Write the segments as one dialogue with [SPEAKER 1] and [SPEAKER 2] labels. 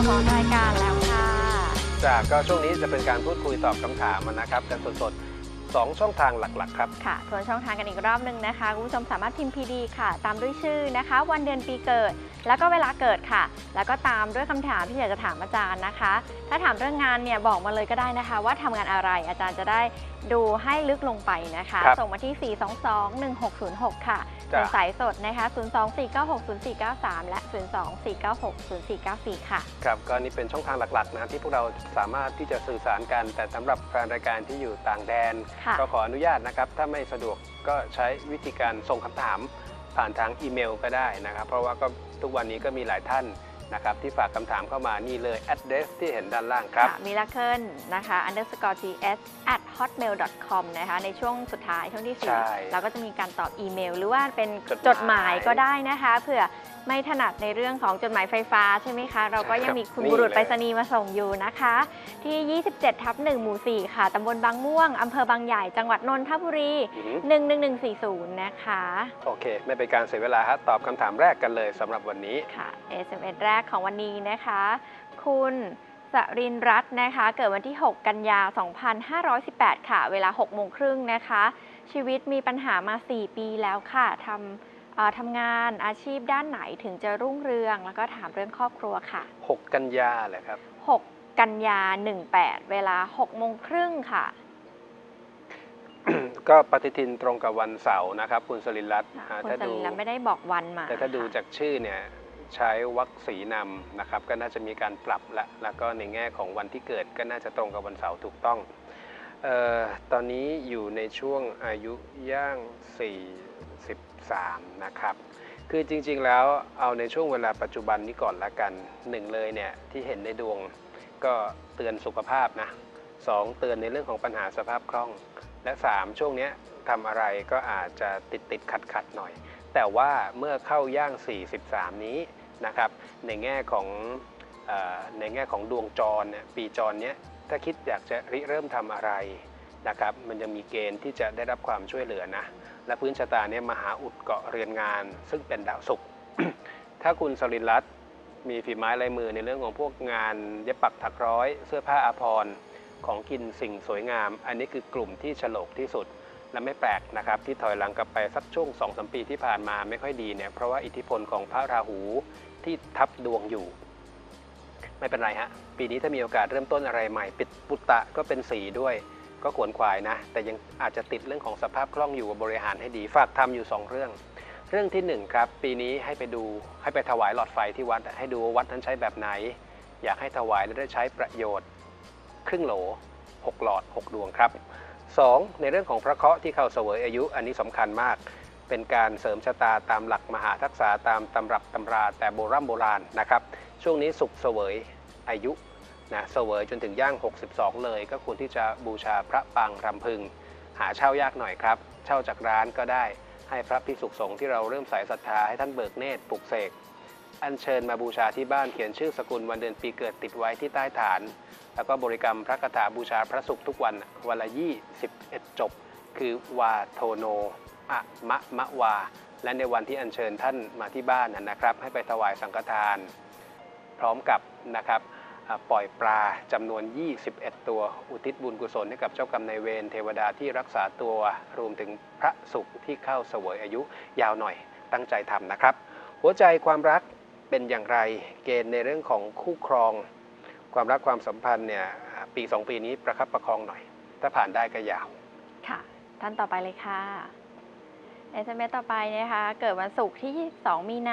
[SPEAKER 1] ของรายการแล้วค่ะ
[SPEAKER 2] ก็ช่วงนี้จะเป็นการพูดคุยตอบคำถามนะครับกันสดๆ2ช่องทางหลักๆครับ
[SPEAKER 1] ค่ะทวนช่องทางกันอีกรอบหนึ่งนะคะคุณผู้ชมสามารถพิมพ์ PD ค่ะตามด้วยชื่อนะคะวันเดือนปีเกิดแล้วก็เวลาเกิดค่ะแล้วก็ตามด้วยคำถามที่อยากจะถามอาจารย์นะคะถ้าถามเรื่องงานเนี่ยบอกมาเลยก็ได้นะคะว่าทำงานอะไรอาจารย์จะได้ดูให้ลึกลงไปนะคะส่งมาที่ 422-1606 ค่ะเป็นสายสดนะคะ 024960493 และ 024960494 ค่ะ
[SPEAKER 2] ครับก็นี่เป็นช่องทางหลักๆนะที่พวกเราสามารถที่จะสื่อสารกันแต่สำหรับแฟนรายการที่อยู่ต่างแดนก็ขออนุญาตนะครับถ้าไม่สะดวกก็ใช้วิธีการส่งคำถามผ่านทางอีเมลก็ได้นะครับเพราะว่าก็ทุกวันนี้ก็มีหลายท่านนะครับที่ฝากคำถามเข้ามานี่เลย address ที่เห็นด้านล่างครับ
[SPEAKER 1] miracle นะคะ _ts@hotmail.com นะคะในช่วงสุดท้ายช่วงที่4เราก็จะมีการตอบอีเมลหรือว่าเป็นจดหมายก็ได้นะคะเผื่อไม่ถนัดในเรื่องของจดหมายไฟฟ้าใช่ไหมคะเราก็ยังมีคุณบุรุษไปรษณีย์มาส่งอยู่นะคะที่27/1 หมู่ 4 ค่ะตำบลบางม่วงอำเภอบางใหญ่จังหวัดนนทบุรี11140นะคะ
[SPEAKER 2] โอเคไม่เป็นการเสียเวลาครับตอบคำถามแรกกันเลยสำหรับวันนี้
[SPEAKER 1] ค่ะ SMS แรกของวันนี้นะคะคุณสรินรัตน์นะคะเกิดวันที่6 กันยา 2518 ค่ะเวลา 6:30 นนะคะชีวิตมีปัญหามา4 ปีแล้วค่ะทำงานอาชีพด้านไหนถึงจะรุ่งเรืองแล้วก็ถามเรื่องครอบครัวค่ะ
[SPEAKER 2] 6 กันยาเหรอครับ
[SPEAKER 1] 6 กันยา 18 เวลา 6:30 นค่ะ
[SPEAKER 2] ก็ปฏิทินตรงกับวันเสาร์นะครับคุณสรินรัตน์
[SPEAKER 1] คุณสรินรัตน์ไม่ได้บอกวันมา
[SPEAKER 2] แต่ถ้าดูจากชื่อเนี่ยใช้วรรคสีนำนะครับก็น่าจะมีการปรับแล้วก็ในแง่ของวันที่เกิดก็น่าจะตรงกับวันเสาร์ถูกต้องตอนนี้อยู่ในช่วงอายุย่าง43นะครับคือจริงๆแล้วเอาในช่วงเวลาปัจจุบันนี้ก่อนละกัน1เลยเนี่ยที่เห็นในดวงก็เตือนสุขภาพนะ2เตือนในเรื่องของปัญหาสภาพคล่องและ3ช่วงนี้ทำอะไรก็อาจจะติดขัดหน่อยแต่ว่าเมื่อเข้าย่าง43นี้นะครับในแง่ของดวงจรเนี่ยปีจรเนี้ยถ้าคิดอยากจะเริ่มทำอะไรนะครับมันจะมีเกณฑ์ที่จะได้รับความช่วยเหลือนะและพื้นชะตาเนี่ยมหาอุดเกาะเรือนงานซึ่งเป็นดาวศุกร์ ถ้าคุณสรินรัตน์มีฝีไม้ลายมือในเรื่องของพวกงานเย็บปักถักร้อยเสื้อผ้าอาภรณ์ของกินสิ่งสวยงามอันนี้คือกลุ่มที่ฉลกที่สุดและไม่แปลกนะครับที่ถอยหลังกลับไปสักช่วง 2-3 ปีที่ผ่านมาไม่ค่อยดีเนี่ยเพราะว่าอิทธิพลของพระราหูที่ทับดวงอยู่ไม่เป็นไรฮะปีนี้ถ้ามีโอกาสเริ่มต้นอะไรใหม่ปิดปุตตะก็เป็นสีด้วยก็ขวนขวายนะแต่ยังอาจจะติดเรื่องของสภาพคล่องอยู่กับบริหารให้ดีฝากทำอยู่2เรื่องที่1ครับปีนี้ให้ไปถวายหลอดไฟที่วัดให้ดูวัดนั้นใช้แบบไหนอยากให้ถวายและได้ใช้ประโยชน์ครึ่งโหล6 หลอด 6 ดวงครับ2ในเรื่องของพระเคราะห์ที่เข้าเสวยอายุอันนี้สำคัญมากเป็นการเสริมชะตาตามหลักมหาทักษะตามตำรับตำราแต่โบราณนะครับช่วงนี้ศุกร์เสวยอายุนะเสวยจนถึงย่าง62เลยก็ควรที่จะบูชาพระปางรำพึงหาเช่ายากหน่อยครับเช่าจากร้านก็ได้ให้พระภิกษุสงฆ์ที่เราเริ่มใส่ศรัทธาให้ท่านเบิกเนตรปลุกเสกอัญเชิญมาบูชาที่บ้านเขียนชื่อสกุลวันเดือนปีเกิดติดไว้ที่ใต้ฐานแล้วก็บริกรรมพระคาถาบูชาพระศุกร์ทุกวันวันละ21 จบคือวาโทโนอะมะวาและในวันที่อัญเชิญท่านมาที่บ้านนะครับให้ไปถวายสังฆทานพร้อมกับนะครับปล่อยปลาจำนวน21 ตัวอุทิศบุญกุศลให้กับเจ้ากรรมนายเวรเทวดาที่รักษาตัวรวมถึงพระศุกร์ที่เข้าเสวยอายุยาวหน่อยตั้งใจทำนะครับหัวใจความรักเป็นอย่างไรเกณฑ์ในเรื่องของคู่ครองความรักความสัมพันธ์เนี่ยปี 2 ปีนี้ประคับประคองหน่อยถ้าผ่านได้ก็ยาว
[SPEAKER 1] ค่ะท่านต่อไปเลยค่ะ SMS ต่อไปนะคะเกิดวันศุกร์ที่22 มีนา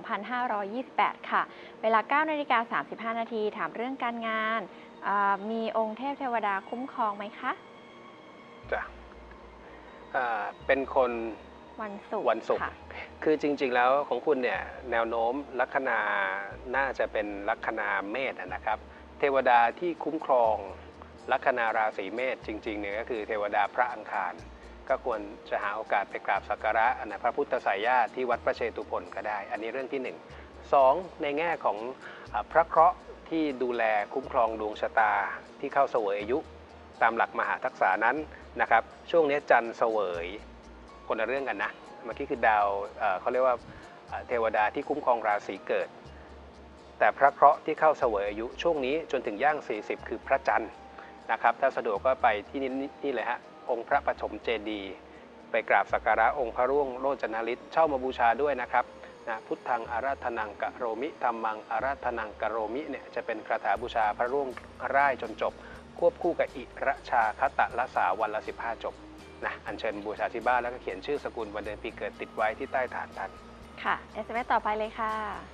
[SPEAKER 1] 2528 ค่ะเวลา 9:35 นาทีถามเรื่องการงานมีองค์เทพเทวดาคุ้มครองไหมคะ
[SPEAKER 2] จ้ะเป็นคน
[SPEAKER 1] วันศุกร์
[SPEAKER 2] คือจริงๆแล้วของคุณเนี่ยแนวโน้มลัคนาน่าจะเป็นลัคนาเมษนะครับเทวดาที่คุ้มครองลัคนาราศีเมษจริงๆเนี่ยก็คือเทวดาพระอังคารก็ควรจะหาโอกาสไปกราบสักการะพระพุทธไสยญาติที่วัดพระเชตุพนก็ได้อันนี้เรื่องที่1 2ในแง่ของพระเคราะห์ที่ดูแลคุ้มครองดวงชะตาที่เข้าเสวยอายุตามหลักมหาทักษะนั้นนะครับช่วงนี้จันทร์เสวยคนละเรื่องกันนะเมื่อกี้คือดาวเขาเรียกว่าเทวดาที่คุ้มครองราศีเกิดแต่พระเคราะห์ที่เข้าเสวยอายุช่วงนี้จนถึงย่าง 40 คือพระจันทร์นะครับถ้าสะดวกก็ไปที่นี่เลยฮะองค์พระปฐมเจดีย์ไปกราบสักการะองค์พระร่วงโรจนฤทธิ์เช่ามาบูชาด้วยนะครับนะพุทธังอาราธนังกะโรมิธัมมังอาราธนังกะโรมิเนี่ยจะเป็นคาถาบูชาพระร่วงร่ายจนจบควบคู่กับอิระชาคตะละสาวันละ15 จบนะอัญเชิญบูชาที่บ้านแล้วก็เขียนชื่อสกุลวันเดือนปีเกิดติดไว้ที่ใต้ฐานท่าน
[SPEAKER 1] ค่ะ SMS ต่อไปเลยค่ะ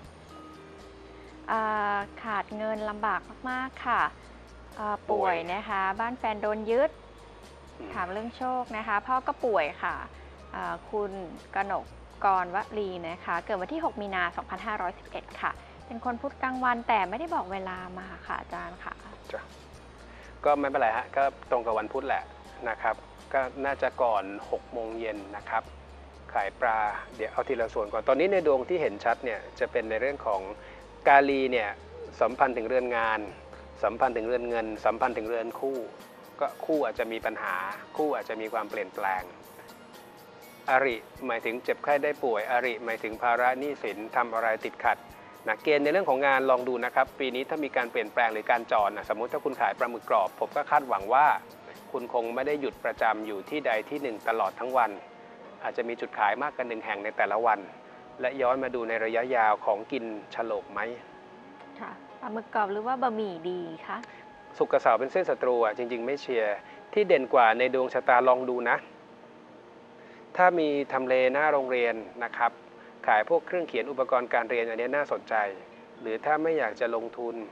[SPEAKER 1] ขาดเงินลำบากมากๆค่ะป่วยนะคะบ้านแฟนโดนยึดถามเรื่องโชคนะคะพ่อก็ป่วยค่ะคุณกนกกรวลีนะคะเกิดวันที่ 6 มีนา 2511 ค่ะเป็นคนพุธกลางวันแต่ไม่ได้บอกเวลามาค่ะอาจารย์ค่ะ
[SPEAKER 2] ก็ไม่เป็นไรฮะก็ตรงกับวันพุธแหละนะครับก็น่าจะก่อน 6 โมงเย็นนะครับขายปลาเดี๋ยวเอาทีละส่วนก่อนตอนนี้ในดวงที่เห็นชัดเนี่ยจะเป็นในเรื่องของกาลีเนี่ยสัมพันธ์ถึงเรือนงานสัมพันธ์ถึงเรือนเงินสัมพันธ์ถึงเรือนคู่ก็คู่อาจจะมีปัญหาคู่อาจจะมีความเปลี่ยนแปลงอริหมายถึงเจ็บไข้ได้ป่วยอริหมายถึงภาระหนี้สินทำอะไรติดขัดนะเกณฑ์ในเรื่องของงานลองดูนะครับปีนี้ถ้ามีการเปลี่ยนแปลงหรือการจรสมมุติถ้าคุณขายปลาหมึกกรอบผมก็คาดหวังว่าคุณคงไม่ได้หยุดประจำอยู่ที่ใดที่หนึ่งตลอดทั้งวันอาจจะมีจุดขายมากกว่า1 แห่งในแต่ละวันและย้อนมาดูในระยะยาวของกินฉลกไหม
[SPEAKER 1] ค่ะปลาหมึกกรอบหรือว่าบะหมี่ดีคะ
[SPEAKER 2] ศุกร์กับเสาร์เป็นเส้นศัตรูจริงๆไม่เชียร์ที่เด่นกว่าในดวงชะตาลองดูนะถ้ามีทำเลหน้าโรงเรียนนะครับขายพวกเครื่องเขียนอุปกรณ์การเรียนอันนี้น่าสนใจหรือถ้าไม่อยากจะลงทุน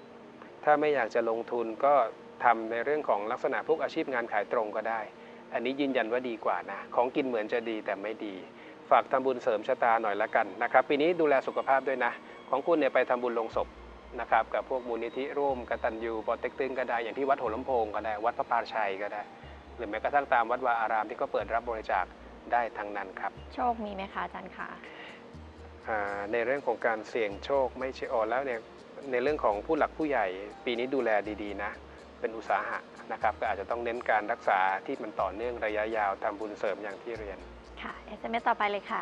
[SPEAKER 2] ก็ทำในเรื่องของลักษณะพวกอาชีพงานขายตรงก็ได้อันนี้ยืนยันว่าดีกว่านะของกินเหมือนจะดีแต่ไม่ดีฝากทำบุญเสริมชะตาหน่อยละกันนะครับปีนี้ดูแลสุขภาพด้วยนะของคุณเนี่ยไปทำบุญลงศพนะครับกับพวกมูลนิธิร่วมกตัญญูปอเต็กตึงก็ได้อย่างที่วัดหัวลำโพงก็ได้วัดพระปาชัยก็ได้หรือแม้กระทั่งตามวัดวาอารามที่ก็เปิดรับบริจาคได้ทั้งนั้นครับ
[SPEAKER 1] โชคมีไหมคะอาจารย์คะ
[SPEAKER 2] ในเรื่องของการเสี่ยงโชคไม่ใช่แล้วเนี่ยในเรื่องของผู้หลักผู้ใหญ่ปีนี้ดูแลดีๆนะเป็นอุตสาหะนะครับก็อาจจะต้องเน้นการรักษาที่มันต่อเนื่องระยะยาวทำบุญเสริมอย่างที่เรียน
[SPEAKER 1] ค่ะ SMS ต่อไปเลยค่ะ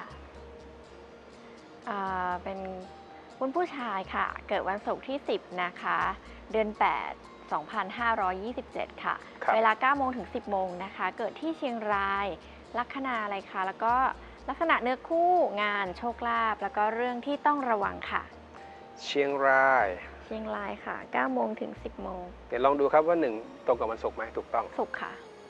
[SPEAKER 1] เป็นคุณผู้ชายค่ะเกิดวันศุกร์ที่10นะคะเดือน8 2527 ค่ะเวลา 9 โมงถึง 10 โมงนะคะเกิดที่เชียงรายลัคนาอะไรคะแล้วก็ลักษณะเนื้อคู่งานโชคลาภแล้วก็เรื่องที่ต้องระวังค่ะ
[SPEAKER 2] เชียงราย
[SPEAKER 1] ค่ะ 9 โมงถึง 10 โมง
[SPEAKER 2] เดี๋ยวลองดูครับว่า1ตรงกับวันศุกร์ไหมถูกต้อง
[SPEAKER 1] ศุกร์ค่ะ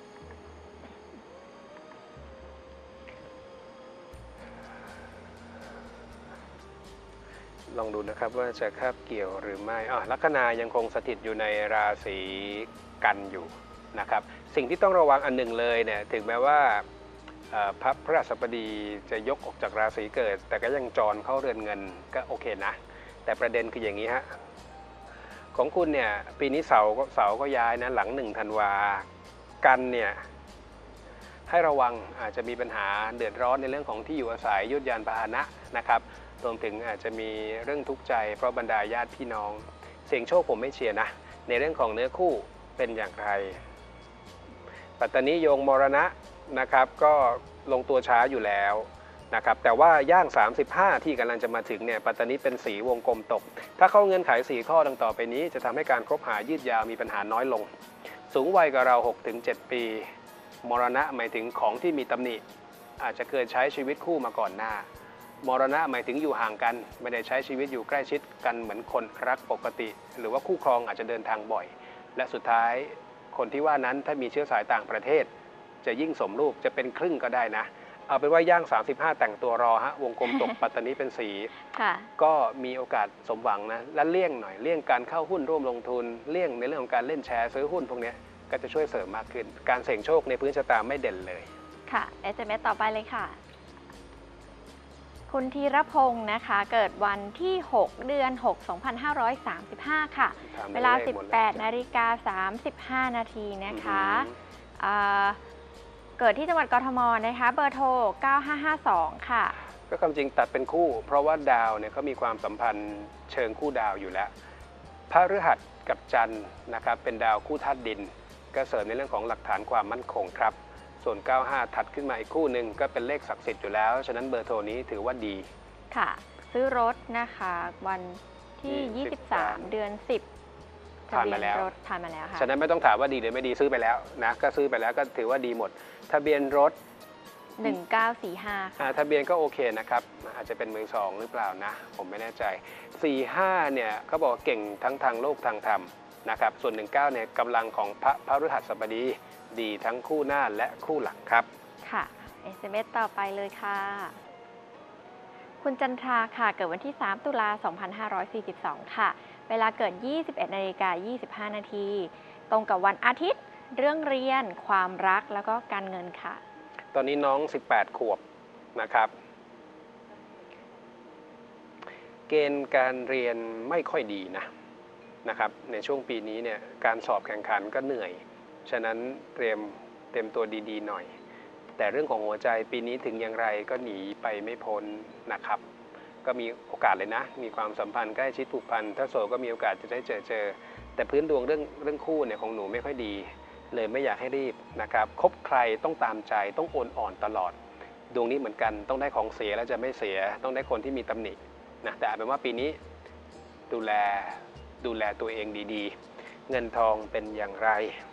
[SPEAKER 2] ลองดูนะครับว่าจะคาบเกี่ยวหรือไม่ลัคนายังคงสถิตอยู่ในราศีกันอยู่นะครับสิ่งที่ต้องระวังอันหนึ่งเลยเนี่ยถึงแม้ว่าพระพฤหัสบดีจะยกออกจากราศีเกิดแต่ก็ยังจรเข้าเรือนเงินก็โอเคนะแต่ประเด็นคืออย่างนี้ฮะของคุณเนี่ยปีนี้เสาก็ย้ายนะหลัง1 ธันวากันเนี่ยให้ระวังอาจจะมีปัญหาเดือดร้อนในเรื่องของที่อยู่อาศัยยุทธยานพาหนะนะครับรวมถึงอาจจะมีเรื่องทุกข์ใจเพราะบรรดาญาติพี่น้องเสี่ยงโชคผมไม่เชียร์นะในเรื่องของเนื้อคู่เป็นอย่างไรปัตตานีโยงมรณะนะครับก็ลงตัวช้าอยู่แล้วนะครับแต่ว่าย่าง35ที่กำลังจะมาถึงเนี่ยปัตตานีเป็นสีวงกลมตกถ้าเข้าเงื่อนไข4 ข้อดังต่อไปนี้จะทำให้การคบหายืดยาวมีปัญหาน้อยลงสูงวัยกับเรา 6-7 ปีมรณะหมายถึงของที่มีตำหนิอาจจะเคยใช้ชีวิตคู่มาก่อนหน้ามรณะหมายถึงอยู่ห่างกันไม่ได้ใช้ชีวิตอยู่ใกล้ชิดกันเหมือนคนรักปกติหรือว่าคู่ครองอาจจะเดินทางบ่อยและสุดท้ายคนที่ว่านั้นถ้ามีเชื้อสายต่างประเทศจะยิ่งสมรูปจะเป็นครึ่งก็ได้นะเอาเป็นว่าย่าง35แต่งตัวรอฮะวงกลมตกปัตตานีเป็นสีก็มีโอกาสสมหวังนะและเลี่ยงหน่อยเลี่ยงการเข้าหุ้นร่วมลงทุนเลี่ยงในเรื่องของการเล่นแชร์ซื้อหุ้นพวกนี้ก็จะช่วยเสริมมากขึ้นการเสี่ยงโชคในพื้นชะตาไม่เด่นเลย
[SPEAKER 1] ค่ะ SMS ต่อไปเลยค่ะคุณธีรพงศ์นะคะเกิดวันที่ 6 เดือน 6 2535 ค่ะเวลา 18:35 นาทีนะคะเกิดที่จังหวัดกทมนะคะเบอร์โทร 9552 ค่ะ
[SPEAKER 2] ก็ความจริงตัดเป็นคู่เพราะว่าดาวเนี่ยเขามีความสัมพันธ์เชิงคู่ดาวอยู่แล้วพฤหัสกับจันทร์นะครับเป็นดาวคู่ธาตุดินก็เสริมในเรื่องของหลักฐานความมั่นคงครับส่วน 95 ถัดขึ้นมาอีกคู่หนึ่งก็เป็นเลขศักดิ์สิทธิ์อยู่แล้วฉะนั้นเบอร์โทรนี้ถือว่าดี
[SPEAKER 1] ค่ะซื้อรถนะคะวันทที่ 23 เดือน 10
[SPEAKER 2] ผ่านมาแล้ว
[SPEAKER 1] ทะเบียนรถผ่านมาแล้วค่ะ
[SPEAKER 2] ฉะนั้นไม่ต้องถามว่าดีหรือไม่ดีซื้อไปแล้วนะก็ซื้อไปแล้วก็ถือว่าดีหมด ทะเบียนรถ
[SPEAKER 1] 1945 ค่ะ
[SPEAKER 2] ทะเบียนก็โอเคนะครับอาจจะเป็นมือสองหรือเปล่านะผมไม่แน่ใจ 45เนี่ยเขาบอกเก่งทั้งทางโลกทางธรรมนะครับส่วน 19เนี่ยกำลังของพระฤหัสบดีดีทั้งคู่หน้าและคู่หลังครับ
[SPEAKER 1] ค่ะ SMS ต่อไปเลยค่ะ คุณจันทราค่ะ เกิดวันที่ 3 ตุลา 2542 ค่ะ เวลาเกิด 21:25 นาที ตรงกับวันอาทิตย์ เรื่องเรียน ความรัก แล้วก็การเงินค่ะ
[SPEAKER 2] ตอนนี้น้อง 18 ขวบนะครับ เกณฑ์การเรียนไม่ค่อยดีนะครับในช่วงปีนี้เนี่ยการสอบแข่งขันก็เหนื่อย ฉะนั้นเตรียมตัวดีๆหน่อย แต่เรื่องของหัวใจปีนี้ถึงอย่างไรก็หนีไปไม่พ้นนะครับ ก็มีโอกาสเลยนะมีความสัมพันธ์ใกล้ชิดผูกพันถ้าโสดก็มีโอกาสจะได้เจอแต่พื้นดวงเรื่องคู่เนี่ยของหนูไม่ค่อยดีเลยไม่อยากให้รีบนะครับคบใครต้องตามใจต้องโอนอ่อนตลอดดวงนี้เหมือนกันต้องได้ของเสียแล้วจะไม่เสียต้องได้คนที่มีตำหนินะแต่เอาเป็นว่าปีนี้ดูแลตัวเองดีๆเงินทองเป็นอย่างไร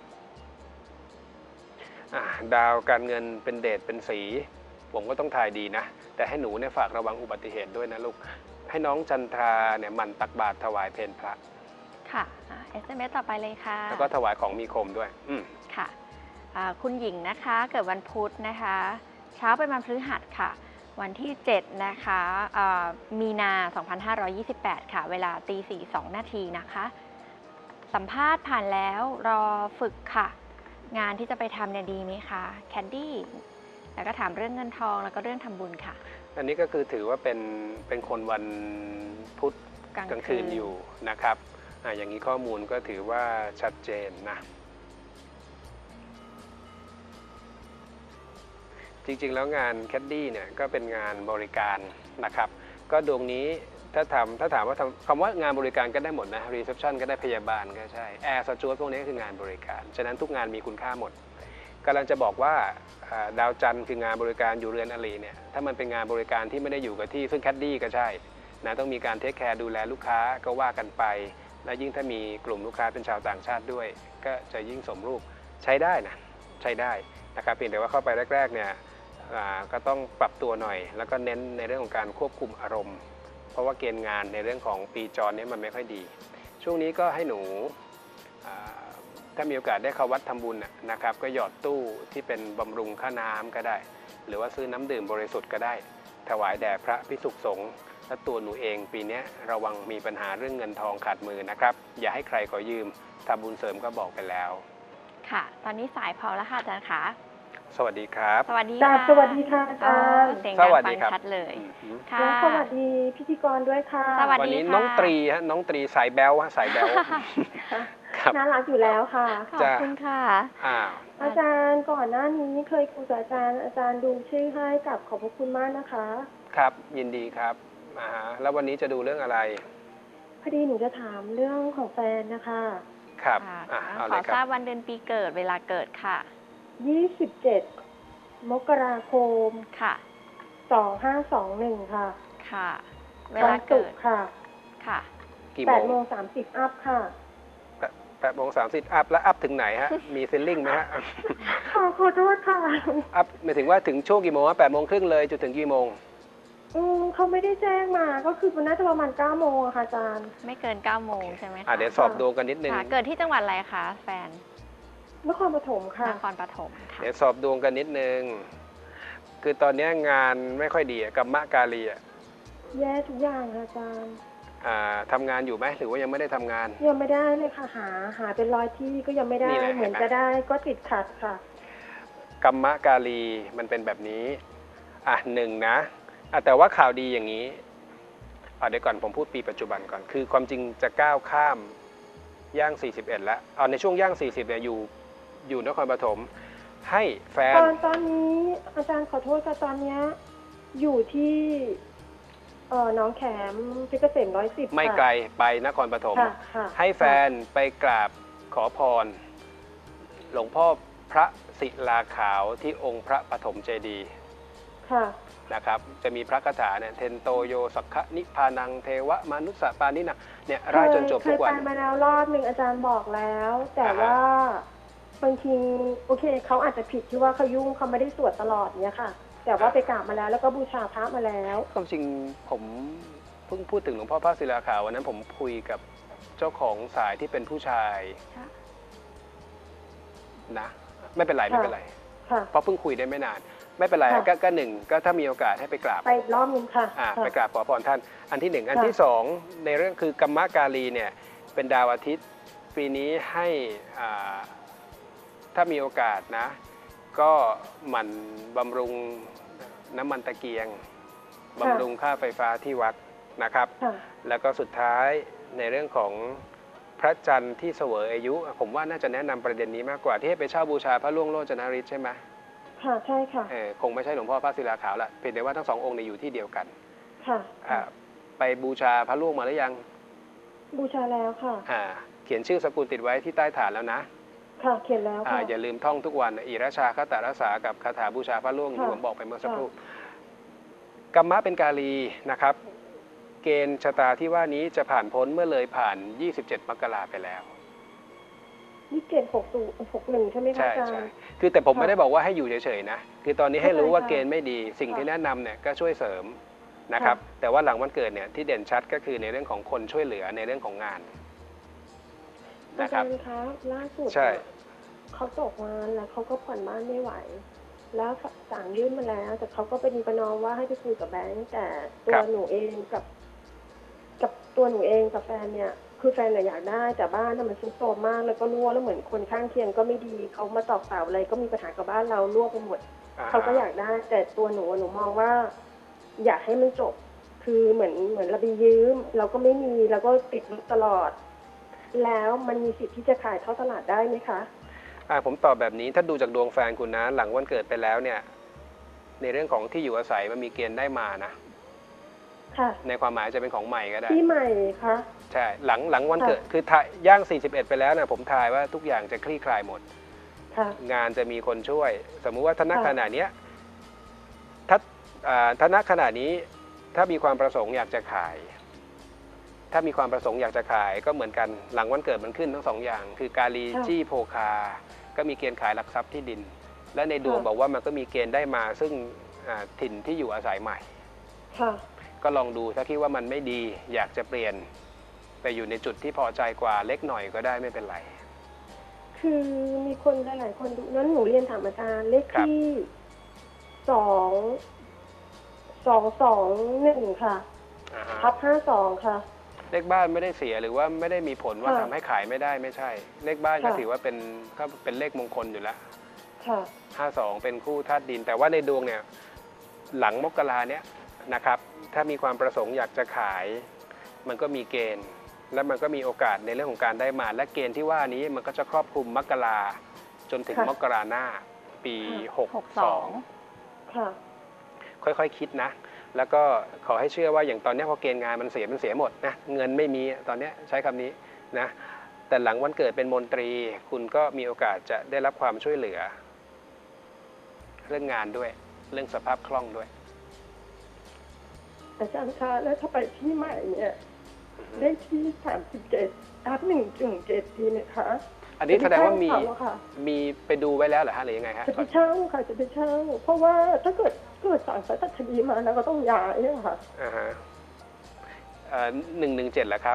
[SPEAKER 2] ดาวการเงินเป็นเดชเป็นสีผมก็ต้องทายดีนะแต่ให้หนูเนี่ยฝากระวังอุบัติเหตุด้วยนะลูกให้น้องจันทราเนี่ยมันตักบาตรถวายเพลพระ
[SPEAKER 1] ค่ะ SMS ต่อไปเลยค่ะ
[SPEAKER 2] แล้วก็ถวายของมีคมด้วย
[SPEAKER 1] ค่ะคุณหญิงนะคะเกิดวันพุธนะคะเช้าเป็นวันพฤหัสค่ะวันที่7นะคะมีนา 2528 ค่ะเวลาตี 4:02 นาทีนะคะสัมภาษณ์ผ่านแล้วรอฝึกค่ะงานที่จะไปทำเนี่ยดีไหมคะแคนดี้แล้วก็ถามเรื่องเงินทองแล้วก็เรื่องทำบุญค่ะ
[SPEAKER 2] อันนี้ก็คือถือว่าเป็นคนวันพุธกลางคืนอยู่นะครับอย่างนี้ข้อมูลก็ถือว่าชัดเจนนะจริงๆแล้วงานแคดดี้เนี่ยก็เป็นงานบริการนะครับก็ดวงนี้ถ้าถามว่าคำว่างานบริการก็ได้หมดนะรีเซพชันก็ได้พยาบาลก็ใช่แอร์สจวตพวกนี้คืองานบริการฉะนั้นทุกงานมีคุณค่าหมดกำลังจะบอกว่าดาวจันทร์คืองานบริการอยู่เรือนอลีเนี่ยถ้ามันเป็นงานบริการที่ไม่ได้อยู่กับที่ซึ่งแคดดี้ก็ใช่นะต้องมีการเทคแคร์ดูแลลูกค้าก็ว่ากันไปและยิ่งถ้ามีกลุ่มลูกค้าเป็นชาวต่างชาติด้วยก็จะยิ่งสมรูปใช้ได้นะครับเพียงแต่ว่าเข้าไปแรกๆเนี่ยก็ต้องปรับตัวหน่อยแล้วก็เน้นในเรื่องของการควบคุมอารมณ์เพราะว่าเกณฑ์งานในเรื่องของปีจรนี้มันไม่ค่อยดีช่วงนี้ก็ให้หนูถ้ามีโอกาสได้เข้าวัดทำบุญนะครับก็หยอดตู้ที่เป็นบำรุงค่าน้ำก็ได้หรือว่าซื้อน้ำดื่มบริสุทธิ์ก็ได้ถวายแด่พระภิกษุสงฆ์และตัวหนูเองปีนี้ระวังมีปัญหาเรื่องเงินทองขาดมือนะครับอย่าให้ใครขอยืมทำบุญเสริมก็บอกไปแล้ว
[SPEAKER 1] ค่ะตอนนี้สายพอแล้วค่ะอาจารย์คะ
[SPEAKER 2] สวัสดีครับ
[SPEAKER 1] สวัสดีค่ะ
[SPEAKER 3] สวัสดีค่ะอาจารย์
[SPEAKER 1] เสียงดังฟังชัดเลย
[SPEAKER 3] ค่ะสวัสดีพิธีกรด้วยค่ะ
[SPEAKER 2] วันนี้น้องตรีฮะน้องตรีสายแบ๊วสายแบ๊ว
[SPEAKER 3] น่ารักอยู่แล้วค่ะ
[SPEAKER 1] ขอบคุณค่ะ
[SPEAKER 3] อาจารย์ก่อนหน้านี้เคยคุยกับอาจารย์ดูชื่อให้กับขอบพระคุณมากนะคะ
[SPEAKER 2] ครับยินดีครับแล้ววันนี้จะดูเรื่องอะไร
[SPEAKER 3] พอดีหนูจะถามเรื่องของแฟนนะคะ
[SPEAKER 2] ครับ
[SPEAKER 1] ขอทราบวันเดือนปีเกิดเวลาเกิดค่ะ
[SPEAKER 3] 27 มกราคม
[SPEAKER 1] ค่ะ
[SPEAKER 3] 2521ค่ะ
[SPEAKER 1] ค่ะเวลาเกิด
[SPEAKER 3] ค่ะ8:30 อัพค่ะ
[SPEAKER 2] 8:30 อัพแล้วอัพถึงไหนฮะมีเซลลิ่งไหมฮะ
[SPEAKER 3] ขอโทษค่ะ
[SPEAKER 2] อัพหมายถึงว่าถึงช่วงกี่โมง8:30เลยจนถึงกี่โมง
[SPEAKER 3] เขาไม่ได้แจ้งมาก็คือมันน่าจะประมาณ9 โมงค่ะอาจารย์
[SPEAKER 1] ไม่เกิน9 โมงใช่ไหมคะ
[SPEAKER 2] เดี๋ยวสอบดวงกันนิดนึง
[SPEAKER 1] เกิดที่จังหวัดอะไรคะแฟน
[SPEAKER 3] นครปฐมค่ะ
[SPEAKER 1] นครปฐมค่ะ
[SPEAKER 2] เดี๋ยวสอบดวงกันนิดนึงคือตอนนี้งานไม่ค่อยดีกัมมะกาลี
[SPEAKER 3] แย่ทุกอย่างอาจารย์
[SPEAKER 2] ทำงานอยู่ไหมหรือว่ายังไม่ได้ทำงาน
[SPEAKER 3] ยังไม่ได้เลยค่ะหาเป็น100 ที่ก็ยังไม่ได้เหมือนจะได้ก็ติดขัดค่ะ
[SPEAKER 2] กัมมะกาลีมันเป็นแบบนี้หนึ่งนะแต่ว่าข่าวดีอย่างนี้เดี๋ยวก่อนผมพูดปีปัจจุบันก่อนคือความจริงจะก้าวข้ามย่าง41แล้วในช่วงย่าง40เนี่ยอยู่นครปฐมให้แฟน
[SPEAKER 3] ตอนนี้อาจารย์ขอโทษแต่ตอนนี้อยู่ที่น้องแขมเพชรเกษม110
[SPEAKER 2] ไม่ไกลไปนครปฐมให้แฟนไปกราบขอพรหลวงพ่อพระศิลาขาวที่องค์พระปฐมเจดีย์นะครับจะมีพระคาถาเนี่ยเทนโตโยสักขะนิพพานังเทวะมนุสสะปานินะเนี่ยร่ายจนจบทุกวัน
[SPEAKER 3] เคยไปมาแล้วรอบหนึ่งอาจารย์บอกแล้ว แต่ว่าบางทีโอเคเขาอาจจะผิดที่ว่าเขายุ่งเขาไม่ได้สวดตลอดเนี่ยค่ะ แต่ว่าไปกราบมาแล้วแล้วก็บูชาพระมาแล้ว
[SPEAKER 2] ความจริงผมเพิ่งพูดถึงหลวงพ่อพระศิลาขาววันนั้นผมคุยกับเจ้าของสายที่เป็นผู้ชาย
[SPEAKER 1] ค่ะ
[SPEAKER 2] นะไม่เป็นไรไม่เป็นไร
[SPEAKER 3] ค่ะ
[SPEAKER 2] เพราะเพิ่งคุยได้ไม่นาน ไม่เป็นไร
[SPEAKER 3] ค่ะ
[SPEAKER 2] ก็หนึ่งก็ถ้ามีโอกาสให้ไปกราบ
[SPEAKER 3] ไปอีกรอบหนึงค่ะค่ะ
[SPEAKER 2] ไปกราบขอพรท่านอันที่หนึ่งอัน
[SPEAKER 3] ค่ะ
[SPEAKER 2] ที่สองในเรื่องคือกัมมะกาลีเนี่ยเป็นดาวอาทิตย์ปีนี้ให้ถ้ามีโอกาสนะ ก็หมั่นบำรุงน้ำมันตะเกียงบำรุงค่าไฟฟ้าที่วัดนะครับ
[SPEAKER 3] ค่ะ
[SPEAKER 2] แล้วก็สุดท้ายในเรื่องของพระจันทร์ที่เสวยอายุ ผมว่าน่าจะแนะนำประเด็นนี้มากกว่าที่ให้ไปเช่าบูชาพระล่วงโลจนฤทธิ์ใช่ไหม
[SPEAKER 3] ค่ะใช่ค่ะ
[SPEAKER 2] คงไม่ใช่หลวงพ่อพระศิลาขาวละเพียงแต่ว่าทั้งสององค์เนี่ยอยู่ที่เดียวกัน
[SPEAKER 3] ค่ะ
[SPEAKER 2] ไปบูชาพระล่วงมาหรือยัง
[SPEAKER 3] บูชาแล้วค่ะ
[SPEAKER 2] เขียนชื่อสกุลติดไว้ที่ใต้ฐานแล้วนะ
[SPEAKER 3] ค่ะเขียนแล้วค่ะ
[SPEAKER 2] อย่าลืมท่องทุกวันอิราชาคตรัสสากับคาถาบูชาพระล่วงที่
[SPEAKER 3] ค่ะ
[SPEAKER 2] ผมบอกไปเมื่อสักครู่
[SPEAKER 3] ค่ะ
[SPEAKER 2] กัมมะเป็นกาลีนะครับ เกณฑ์ชะตาที่ว่านี้จะผ่านพ้นเมื่อเลยผ่าน 27 มกราไปแล้ว
[SPEAKER 3] นี่เกณฑ์61ใช่ไหมคะ
[SPEAKER 2] ใช่
[SPEAKER 3] อาจาร
[SPEAKER 2] ใช่
[SPEAKER 3] ย์
[SPEAKER 2] คือแต่ผม
[SPEAKER 3] ค่ะ
[SPEAKER 2] ไม่ได้บอกว่าให้อยู่เฉยๆนะ คือตอนนี้ให้รู้ว่า
[SPEAKER 3] เข้าใจค่ะ
[SPEAKER 2] เกณฑ์ไม่ดี สิ่ง
[SPEAKER 3] ค่ะ
[SPEAKER 2] ที่แนะนำเนี่ยก็ช่วยเสริมนะครับ
[SPEAKER 3] ค่ะ
[SPEAKER 2] แต่ว่าหลังวันเกิดเนี่ยที่เด่นชัดก็คือในเรื่องของคนช่วยเหลือในเรื่องของงาน
[SPEAKER 3] อา
[SPEAKER 2] นะค
[SPEAKER 3] จา
[SPEAKER 2] รับ
[SPEAKER 3] รย์คะล่าสุด
[SPEAKER 2] ใช่
[SPEAKER 3] อะเขาตกงานแล้วเขาก็ผ่อนบ้านไม่ไหว แล้วสั่งยื่นมาแล้ว แต่เขาก็เป็นประนอมว่าให้ไปคุยกับแบงก์แต่ตัวหนูเองกับตัวหนูเองกับแฟนเนี่ย คือแฟนเนี่ยอยากได้แต่บ้านน่ะมันซุดโทรมมากแล้วก็รั่วแล้วเหมือนคนข้างเคียงก็ไม่ดีเขามาตอกเสาอะไรก็มีปัญหากับบ้านเรารั่วไปหมด เขาก็อยากได้ แต่ตัวหนูมองว่า อยากให้มันจบ คือเหมือนเราไปยืม เราก็ไม่มีเราก็ติดลบตลอด แล้วมันมีสิทธิ์ที่จะขายเข้าตลาดได้ไหมคะ
[SPEAKER 2] ผมตอบแบบนี้ถ้าดูจากดวงแฟนคุณนะ หลังวันเกิดไปแล้วเนี่ย ในเรื่องของที่อยู่อาศัยมันมีเกณฑ์ได้มานะ
[SPEAKER 3] ค่ะ
[SPEAKER 2] ในความหมายจะเป็นของใหม่ก็ได้
[SPEAKER 3] ที่ใหม่คะ
[SPEAKER 2] ใช่หลังวัน
[SPEAKER 3] ค่ะ
[SPEAKER 2] เกิดคือย่าง 41 ไปแล้วนะผมทายว่าทุกอย่างจะคลี่คลายหมด
[SPEAKER 3] ค่ะ
[SPEAKER 2] งานจะมีคนช่วย สมมุติว่าถ้าณ
[SPEAKER 3] ค่ะ
[SPEAKER 2] ขณะเนี้ยถ้าณขณะนี้ถ้ามีความประสงค์อยากจะขาย ถ้ามีความประสงค์อยากจะขายก็เหมือนกันหลังวันเกิดมันขึ้นทั้งสองอย่าง คือกาลีจี้โพคา ก็มีเกณฑ์ขายหลักทรัพย์ที่ดิน และในดวงบอกว่ามันก็มีเกณฑ์ได้มาซึ่งถิ่นที่อยู่อาศัยใหม่
[SPEAKER 3] ค่ะ
[SPEAKER 2] ก็ลองดูถ้าคิดว่ามันไม่ดีอยากจะเปลี่ยนไปอยู่ในจุดที่พอใจกว่าเล็กหน่อยก็ได้ไม่เป็นไร
[SPEAKER 3] คือมีคนหลายๆคนดูนั้นหนูเรียนถามอาจารย์เลข
[SPEAKER 2] ครับ
[SPEAKER 3] ที่221ค่ะ
[SPEAKER 2] อ่าฮะ
[SPEAKER 3] ทับ52ค่ะ
[SPEAKER 2] เลขบ้านไม่ได้เสียหรือว่าไม่ได้มีผลว่า
[SPEAKER 3] ค่ะ
[SPEAKER 2] ทำให้ขายไม่ได้ไม่ใช่ เลขบ้านก็
[SPEAKER 3] ค่ะ
[SPEAKER 2] ถือว่าเป็นเลขมงคลอยู่แล้ว
[SPEAKER 3] ค่ะ
[SPEAKER 2] 52 เป็นคู่ธาตุดิน แต่ว่าในดวงเนี่ยหลังมกราเนี่ยนะครับ ถ้ามีความประสงค์อยากจะขาย มันก็มีเกณฑ์ และมันก็มีโอกาสในเรื่องของการได้มา และเกณฑ์ที่ว่านี้มันก็จะครอบคลุมมกราจนถึง
[SPEAKER 3] ค่ะ
[SPEAKER 2] มกราหน้าปี 62
[SPEAKER 3] ค่ะ
[SPEAKER 2] ค่อยๆคิดนะ แล้วก็ขอให้เชื่อว่าอย่างตอนนี้พอเกณฑ์งานมันเสียหมดนะเงินไม่มีตอนนี้ใช้คำนี้นะแต่หลังวันเกิดเป็นมนตรี คุณก็มีโอกาสจะได้รับความช่วยเหลือ เรื่องงานด้วยเรื่องสภาพคล่องด้วย
[SPEAKER 3] อาจารย์คะแล้วถ้าไปที่ใหม่เนี่ยเลขที่37ทับ117ดีไหมคะ
[SPEAKER 2] อันนี้แสดงว่ามี
[SPEAKER 3] จะไปเช่เขาอะค่ะ
[SPEAKER 2] มีไปดูไว้แล้วเหรอฮะหรือยังไงฮะ
[SPEAKER 3] จะไปเช่าค่ะจะไปเช่าเพราะว่าถ้าเกิดสั่งสายตัดคดีมาแล้วก็ต้องย้ายอะค่ะ
[SPEAKER 2] อ่าฮะ117เหรอครับ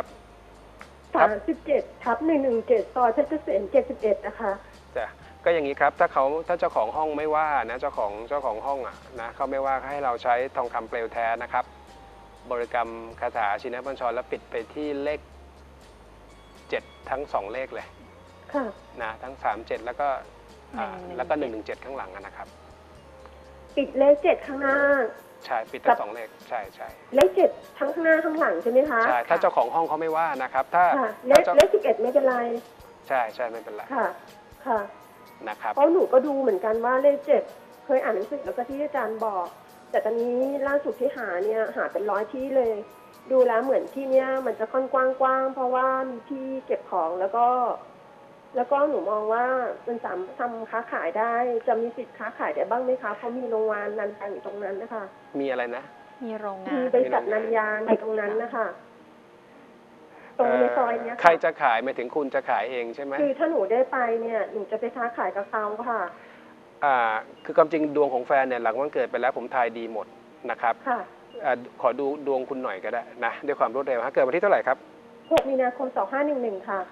[SPEAKER 3] 37ทับ117ซอยเพชรเกษม71นะคะ
[SPEAKER 2] จ้ะก็อย่างนี้ครับถ้าเจ้าของห้องไม่ว่านะเจ้าของห้องอ่ะนะเขาไม่ว่าให้เราใช้ทองคำเปลวแท้นะครับ บริกรรมคาถาชินบัญชรแล้วปิดไปที่เลข7ทั้ง2เลขเลย
[SPEAKER 3] ค่ะ
[SPEAKER 2] นะทั้ง37แล้วก็แล้วก็117ข้างหลังนะครับ
[SPEAKER 3] ปิดเลข7ข้างหน้า
[SPEAKER 2] ใช่ปิดทั้ง2เลขใช่
[SPEAKER 3] เลข7ทั้งข้างหน้าข้างหลังใช่ไหมคะ
[SPEAKER 2] ใช่ถ้าเจ้าของห้องเขาไม่ว่านะครับถ้า
[SPEAKER 3] ค่ะเล
[SPEAKER 2] ถ้า
[SPEAKER 3] ข
[SPEAKER 2] เจ้า
[SPEAKER 3] เลข11ไม่เป็นไร
[SPEAKER 2] ใช่ไม่เป็นไร
[SPEAKER 3] ค่ะ ค่ะ
[SPEAKER 2] นะครับ
[SPEAKER 3] เพราะหนูก็ดูเหมือนกันว่าเลข7เคยอ่านหนังสือแล้วก็ที่อาจารย์บอก แต่ตอนนี้ล่าสุดที่หาเนี่ยหาเป็น100ที่เลย ดูแล้วเหมือนที่เนี้ยมันจะค่อนกว้างๆเพราะว่ามีที่เก็บของแล้วก็แล้วก็หนูมองว่ามันสามารถทำค้าขายได้ จะมีสิทธิ์ค้าขายได้บ้างไหมคะเพราะมีโรงงานนันยางอยู่ตรงนั้นนะคะ
[SPEAKER 2] มีอะไรนะ
[SPEAKER 1] มีโรงงา
[SPEAKER 3] มี
[SPEAKER 1] น
[SPEAKER 3] บริษัทนันยางอยู่ตรงนั้นนะคะ ตรงในซอยเนี้ย
[SPEAKER 2] ใครจะขายหมายถึงคุณจะขายเองใช่ไหม
[SPEAKER 3] คือถ้าหนูได้ไปเนี่ยหนูจะไปค้าขายกับเขาค่ะ
[SPEAKER 2] คือความจริงดวงของแฟนเนี่ยหลังวันเกิดไปแล้วผมทายดีหมดนะครับ
[SPEAKER 3] ค่ะ
[SPEAKER 2] ขอดูดวงคุณหน่อยก็ได้นะด้วยความรวดเร็วฮะเกิดวันที่เท่าไหร่ครับ
[SPEAKER 3] 6 มีนาคม 2511 ค่ะ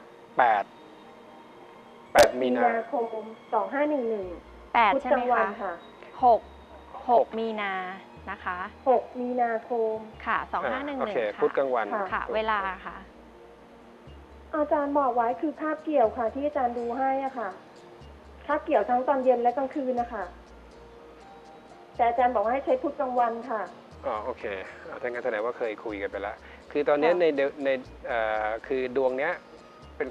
[SPEAKER 2] 8 มีนา
[SPEAKER 3] คม 2511
[SPEAKER 1] 8
[SPEAKER 3] พุธ
[SPEAKER 1] ใช่
[SPEAKER 3] ก
[SPEAKER 1] ไห
[SPEAKER 3] ลาม งวั
[SPEAKER 1] คะ
[SPEAKER 3] นค่ะ
[SPEAKER 1] 6 มีนานะคะ
[SPEAKER 3] 6 มีนาคม
[SPEAKER 1] ค่ะ
[SPEAKER 2] โอเค
[SPEAKER 1] 2511
[SPEAKER 2] พุธกลางวัน
[SPEAKER 3] ค่ะ
[SPEAKER 1] ค่ะ เวลาค่ะ
[SPEAKER 3] อาจารย์บอกไว้คือคาบเกี่ยวค่ะ ที่อาจารย์ดูให้อ่ะค่ะคาบเกี่ยวทั้งตอนเย็นและกลางคืนนะคะแต่อาจารย์บอกว่าให้ใช้พุธกลางวันค่ะ
[SPEAKER 2] โอเคถ้างั้นแสดงว่าเคยคุยกันไปแล้ว คือตอนนี้ในคือดวงเนี้ยเป็น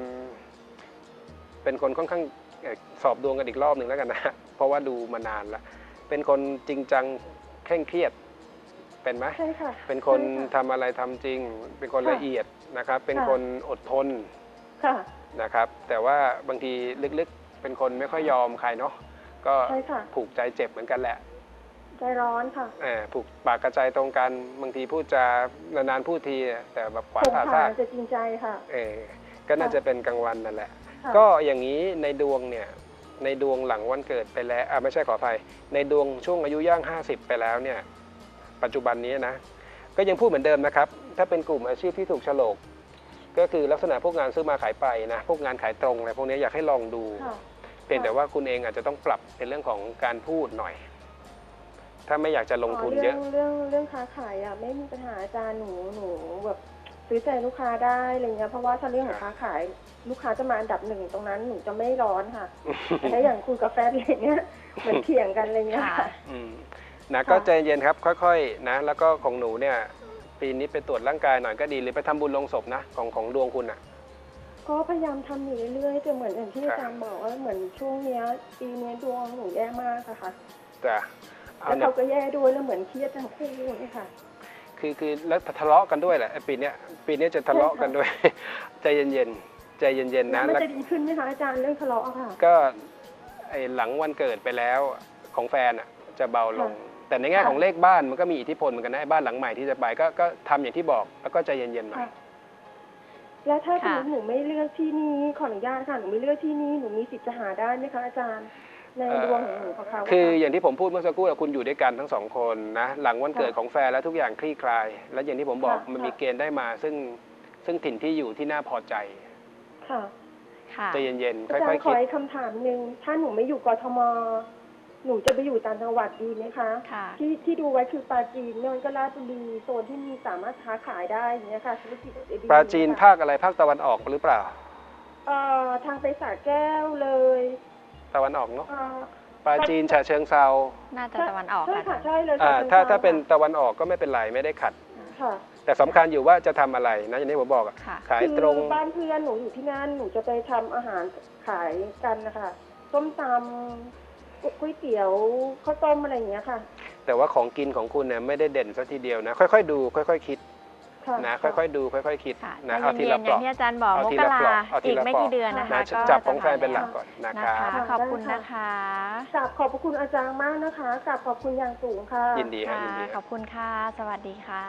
[SPEAKER 2] คนค่อนข้างสอบดวงกันอีกรอบหนึ่งแล้วกันนะ เพราะว่าดูมานานแล้ว เป็นคนจริงจังเคร่งเครียด เป็นไหม
[SPEAKER 3] ใช่ค่ะ
[SPEAKER 2] เป็นคน
[SPEAKER 3] ใช่ค่ะ
[SPEAKER 2] ทำอะไรทำจริง เป็นคน
[SPEAKER 3] ค่ะ
[SPEAKER 2] ละเอียดนะครับ เป็น
[SPEAKER 3] ค่ะ
[SPEAKER 2] คนอดทน
[SPEAKER 3] ค่ะ
[SPEAKER 2] นะครับ แต่ว่าบางทีลึกๆเป็นคนไม่ค่อยยอมใครเนาะ ก็
[SPEAKER 3] ใช่ค่ะ
[SPEAKER 2] ผูกใจเจ็บเหมือนกันแหละ
[SPEAKER 3] ใจร้อนค่ะ
[SPEAKER 2] ผูกปากกระใจตรงกัน บางทีพูดจานานๆพูดทีแต่แบบขวาน
[SPEAKER 3] สง
[SPEAKER 2] ผ่า
[SPEAKER 3] ขา
[SPEAKER 2] ซาก
[SPEAKER 3] จะจริงใจค่ะ
[SPEAKER 2] ก็น่าจะเป็นกลางวันนั่นแหละ
[SPEAKER 3] ค่ะ
[SPEAKER 2] ก็อย่างนี้ในดวงเนี่ยในดวงหลังวันเกิดไปแล้วไม่ใช่ขออภัยในดวงช่วงอายุย่าง50ไปแล้วเนี่ยปัจจุบันนี้นะก็ยังพูดเหมือนเดิมนะครับถ้าเป็นกลุ่มอาชีพที่ถูกโฉลกก็คือลักษณะพวกงานซื้อมาขายไปนะพวกงานขายตรงอะไรพวกนี้อยากให้ลองดู
[SPEAKER 3] ค่ะ
[SPEAKER 2] เพียงแต่ว่าคุณเองอาจจะต้องปรับในเรื่องของการพูดหน่อย ถ้าไม่อยากจะลงทุนเยอะ
[SPEAKER 3] เรื่องค้าขายอ่ะไม่มีปัญหาอาจารย์หนูแบบซื้อใจลูกค้าได้อะไรเงี้ยเพราะว่าถ้าเรื่องของค้าขายลูกค้าจะมาอันดับหนึ่งตรงนั้นหนูจะไม่ร้อนค่ะ แต่ถ้าอย่างคุยกับแฟนอะไรเงี้ยเหมือนเถียงกันอะไรเงี้ย
[SPEAKER 1] ค่ะ
[SPEAKER 3] ค่ะ
[SPEAKER 2] นะก็ใจเย็นครับค่อยๆนะแล้วก็ของหนูเนี่ยปีนี้ไปตรวจร่างกายหน่อยก็ดีหรือไปทำบุญลงศพนะของดวงคุณอ่ะ
[SPEAKER 3] ก็พยายามทำอยู่เรื่อยๆแต่เหมือนอย่างที่อาจารย์บอกว่าเหมือนช่วงเนี้ยปีเนี้ยดวงหนูแย่มากอะค่ะ
[SPEAKER 2] แต่เอา
[SPEAKER 3] แล้ว
[SPEAKER 2] เนี่ย
[SPEAKER 3] เขาก็แย่ด้วยแล้วเหมือนเครียดทั้งคู่เลยค่ะ
[SPEAKER 2] คือแล้วทะเลาะกันด้วยแหละไอ้ปีเนี้ยจะทะเลาะกันด้วย ใจเย็นๆใจเย็นๆ
[SPEAKER 3] แล้
[SPEAKER 2] นะ
[SPEAKER 3] วมัน
[SPEAKER 2] แล้ว
[SPEAKER 3] จะดีขึ้นไหมคะอาจารย์เรื่องทะเลาะอะค่ะ
[SPEAKER 2] ก็ไอ้หลังวันเกิดไปแล้วของแฟนอ่ะจะเบาลง แต่ในแง่ของเลขบ้านมันก็มีอิทธิพลเหมือนกันนะไอ้บ้านหลังใหม่ที่จะไปก็ทำอย่างที่บอกแล้วก็ใจเย็นๆหน่อย
[SPEAKER 3] ค่ะ แล้วถ้าสมม
[SPEAKER 1] ค่ะ
[SPEAKER 3] ติหนูไม่เลือกที่นี้ขออนุญาตค่ะหนูไม่เลือกที่นี้หนูมีสิทธิ์จะหาได้ไหมคะอาจารย์ในดวงของหนูของเขาะ
[SPEAKER 2] คืออย่างที่ผมพูดเมื่อสักครู่คุณอยู่ด้วยกันทั้งสองคนนะหลังวันเกิดของแฟนแล้วทุกอย่างคลี่คลาย แล้วอย่างที่ผมบอกมันมีเกณฑ์ได้มาซึ่งถิ่นที่อยู่ที่น่าพอใจ
[SPEAKER 3] ค่ะ
[SPEAKER 1] ค่ะ
[SPEAKER 2] ใจเย็นๆ
[SPEAKER 3] อาจาร
[SPEAKER 2] ค่อย
[SPEAKER 3] ย์
[SPEAKER 2] ๆ
[SPEAKER 3] ขอ
[SPEAKER 2] คิด
[SPEAKER 3] อีกคำถามหนึ่งถ้าหนูไม่อยู่กทมหนูจะไปอยู่ต่างจังหวัดดีไหมคะ
[SPEAKER 1] ค่ะ
[SPEAKER 3] ที่ดูไว้คือปราจีนนนท์ก็ราชบุรีโซนที่มีสามารถค้าขายได้อย่างเงี้ยค่ะธุรกิจดีๆ
[SPEAKER 2] ปราจีน
[SPEAKER 3] เนี่ย
[SPEAKER 2] ภาคอะไรภาคตะวันออกหรือเปล่า
[SPEAKER 3] ทางไปสระแก้วเลย
[SPEAKER 2] ตะวันออกเนาะ
[SPEAKER 3] เอ่อ
[SPEAKER 2] ปราจีนฉะเชิงเซา
[SPEAKER 1] น่าจะตะวันออก
[SPEAKER 3] ใช่
[SPEAKER 1] ค่ะ
[SPEAKER 3] ค่ะใช่เลย
[SPEAKER 2] ถ้าเป็นตะวันออกก็ไม่เป็นไรไม่ได้ขัด
[SPEAKER 3] ค่ะ
[SPEAKER 2] แต่สำคัญอยู่ว่าจะทำอะไรนะอย่างที่ผมบอกอะ
[SPEAKER 1] ค่ะ
[SPEAKER 2] ขายตรง
[SPEAKER 3] คือบ้านเพื่อนหนูอยู่ที่นั่นหนูจะไปทำอาหารขายกันนะคะส้มตำก๋วยเตี๋ยวข้าวต้มอะไรอย่างเงี้ยค่ะ
[SPEAKER 2] แต่ว่าของกินของคุณเนี่ยไม่ได้เด่นซะทีเดียวนะค่อยๆดูค่อยๆคิด
[SPEAKER 3] ค่ะ
[SPEAKER 2] นะค่อยๆดูค่อยๆคิด
[SPEAKER 1] ค่ะ
[SPEAKER 2] นะ
[SPEAKER 1] ใจ
[SPEAKER 2] เอาที
[SPEAKER 1] เย็
[SPEAKER 2] ละ
[SPEAKER 1] นๆ
[SPEAKER 2] ป
[SPEAKER 1] อ
[SPEAKER 2] ล
[SPEAKER 1] ย่า
[SPEAKER 2] อก
[SPEAKER 1] งที่อาจารย์บอก
[SPEAKER 2] เอา
[SPEAKER 1] ม
[SPEAKER 2] ที
[SPEAKER 1] ก
[SPEAKER 2] ละ
[SPEAKER 1] รา
[SPEAKER 2] ปลอกเอาที
[SPEAKER 1] อีก
[SPEAKER 2] ละ
[SPEAKER 1] ไม่
[SPEAKER 2] ปลอก
[SPEAKER 1] กี่เดือนนะคะ
[SPEAKER 2] นะ
[SPEAKER 1] ก็
[SPEAKER 2] จับ
[SPEAKER 1] จะ
[SPEAKER 2] ของแฟนเป็นหลัก
[SPEAKER 1] ผ่า
[SPEAKER 2] ก่อนนะ
[SPEAKER 1] นะ
[SPEAKER 2] ครั
[SPEAKER 1] คะ
[SPEAKER 2] บ
[SPEAKER 1] ขอบคุณนะคะ
[SPEAKER 3] กราบขอบพระคุณอาจารย์มากนะคะกราบขอบคุณอย่างสูงค่ะ
[SPEAKER 2] ยินดีครับ
[SPEAKER 1] ค่ะ
[SPEAKER 2] ยินดี
[SPEAKER 1] ข
[SPEAKER 2] ครั
[SPEAKER 1] อ
[SPEAKER 2] บบ
[SPEAKER 1] คุณค่ะ สวัสดีค่ะ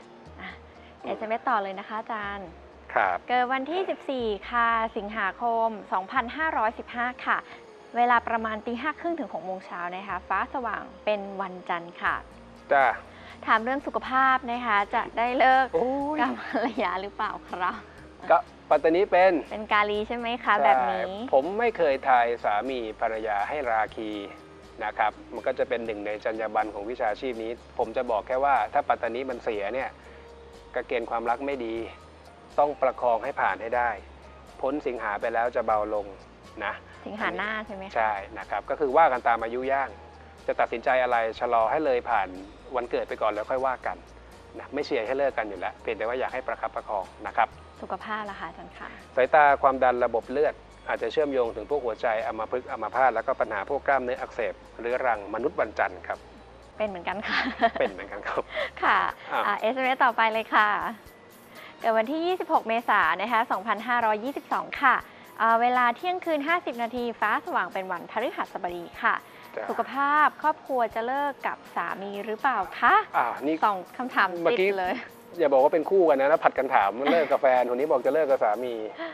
[SPEAKER 1] SMS ต่อเลยนะคะอาจารย์
[SPEAKER 2] ครับ
[SPEAKER 1] เกิดวันที่ 14 ค่ะ สิงหาคม 2515 ค่ะ เวลาประมาณตี 5:30 ถึง 6 โมงเช้านะคะ ฟ้าสว่างเป็นวันจันทร์ค่ะ
[SPEAKER 2] จ้า
[SPEAKER 1] ถามเรื่องสุขภาพนะคะ จะได้เลิก
[SPEAKER 2] โอ้ย
[SPEAKER 1] กับภรรยาหรือเปล่าครับ
[SPEAKER 2] ก็ปัตตานีเป็น
[SPEAKER 1] เป็นกาลีใช่ไหมคะ แบบนี้
[SPEAKER 2] ใช่ผมไม่เคยทายสามีภรรยาให้ราคีนะครับ มันก็จะเป็นหนึ่งในจรรยาบรรณของวิชาชีพนี้ ผมจะบอกแค่ว่าถ้าปัตตานีมันเสียเนี่ยกเกณฑ์ความรักไม่ดี ต้องประคองให้ผ่านให้ได้ พ้นสิงหาไปแล้วจะเบาลงนะ
[SPEAKER 1] สิงหาหน้าใช่ไหมคะ
[SPEAKER 2] ใช่นะครับ ก็คือว่ากันตามอายุย่าง จะตัดสินใจอะไรชะลอให้เลยผ่านวันเกิดไปก่อนแล้วค่อยว่ากันนะไม่เชียร์ให้เลิกกันอยู่แล้วเพียงแต่ว่าอยากให้ประคับประคองนะครับ
[SPEAKER 1] สุขภาพล่ะคะอาจารย์ค่ะ
[SPEAKER 2] สายตาความดันระบบเลือด อาจจะเชื่อมโยงถึงพวกหัวใจอัมพฤกษ์อัมพาตแล้วก็ปัญหาพวกกล้ามเนื้ออักเสบเรื้อรังมนุษย์วันจันทร์ครับ
[SPEAKER 1] เป็นเหมือนกันค่ะ
[SPEAKER 2] เป็นเหมือนกันครับ
[SPEAKER 1] ค่ะ SMS ต่อไปเลยค่ะ เกิดวันที่ 26 เมษายนนะคะ 2522 ค่ะเวลาเที่ยงคืน 50 นาทีฟ้าสว่างเป็นวันพฤหัสบดีค่ะ
[SPEAKER 2] จ้ะ
[SPEAKER 1] สุขภาพครอบครัวจะเลิกกับสามีหรือเปล่าคะ
[SPEAKER 2] นี่
[SPEAKER 1] 2 คำถาม
[SPEAKER 2] เมื่อ
[SPEAKER 1] ติด
[SPEAKER 2] กี้
[SPEAKER 1] เลย
[SPEAKER 2] อย่าบอกว่าเป็นคู่กันนะแล้วผัดกันถามมันเลิกกับแฟนคนนี้บอกจะเลิกกับสามี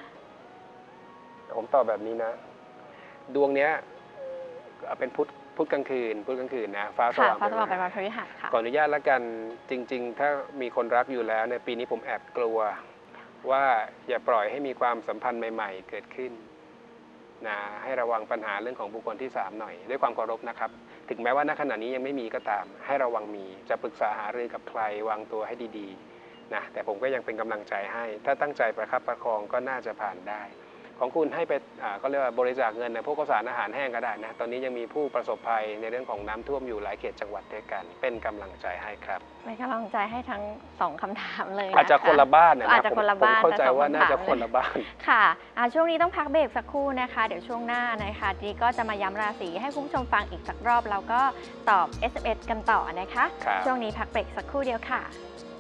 [SPEAKER 2] ผมตอบแบบนี้นะ ดวงเนี้ยเป็นพุธกลางคืนนะฟ้าส
[SPEAKER 1] ค่ะ
[SPEAKER 2] ว่าง
[SPEAKER 1] ฟ้าสว่าง
[SPEAKER 2] เป็
[SPEAKER 1] เป็น นวันพฤหัสค่ะ
[SPEAKER 2] ขออนุญาตแล้วกันจริง ๆ ถ้ามีคนรักอยู่แล้วในปีนี้ผมแอบกลัว ว่าอย่าปล่อยให้มีความสัมพันธ์ใหม่ ๆ เกิดขึ้นนะให้ระวังปัญหาเรื่องของบุคคลที่ 3 หน่อย ด้วยความเคารพนะครับ ถึงแม้ว่าณขณะนี้ยังไม่มีก็ตาม ให้ระวังมีจะปรึกษาหารือกับใครวางตัวให้ดีๆนะแต่ผมก็ยังเป็นกำลังใจให้ ถ้าตั้งใจประคับประคองก็น่าจะผ่านได้ ของคุณให้ไปก็เรียกว่าบริจาคเงินนะพวกข้าวสารอาหารแห้งก็ได้นะตอนนี้ยังมีผู้ประสบภัยในเรื่องของน้ำท่วมอยู่หลายเขตจังหวัดด้วยกัน เป็นกำลังใจให้ครับ
[SPEAKER 1] เป็นกำลังใจให้ทั้ง 2 คำถามเลยน
[SPEAKER 2] อาจจะคนละบ้านนะ
[SPEAKER 1] อาจจะคนละบ้าน
[SPEAKER 2] ผมเข้าใจ
[SPEAKER 1] แต่สอง
[SPEAKER 2] ว่าน่าจะ
[SPEAKER 1] คำถาม
[SPEAKER 2] คนละบ้าน
[SPEAKER 1] ค่ะช่วงนี้ต้องพักเบรกสักครู่นะคะ เดี๋ยวช่วงหน้านะคะจีก็จะมาย้ำราศีให้คุณผู้ชมฟังอีกสักรอบแล้วก็ตอบ SMS กันต่อนะคะ
[SPEAKER 2] ครับ
[SPEAKER 1] ช่วงนี้พักเบรกสักครู่เดียวค่ะ